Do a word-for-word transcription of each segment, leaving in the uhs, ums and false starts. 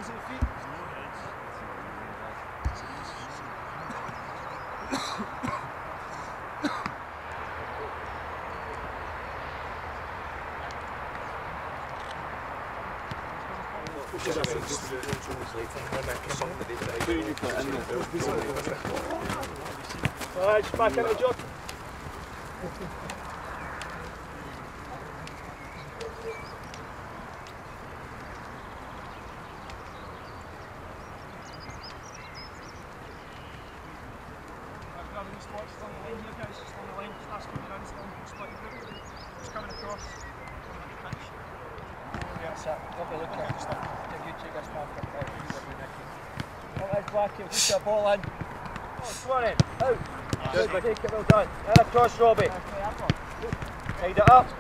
hands at the feet. Alright, just back out of the job. Push that ball in. Oh, swan in. Out. Good, take it, well done. And across, Robbie. Tied it up.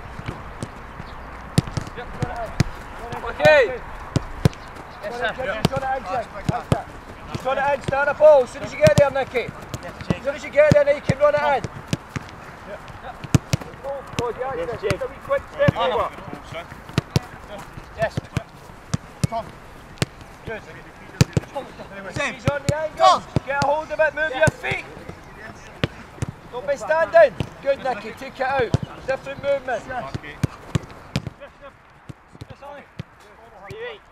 Yep, run it in. Okay. Yes, sir. Just run it in, Jim. That's it. Just run it in, stand the ball. As soon as you get there, Nicky. As soon as you get there, now you can run it in. Yep. Oh, God, yeah, yes, just a wee quick step over. Yes. Tom. Good. Same. He's on the angle. Get a hold of it, move your feet. Don't be standing. Good, Nicky, take it out. Different movement. Yes. Yes, Ollie.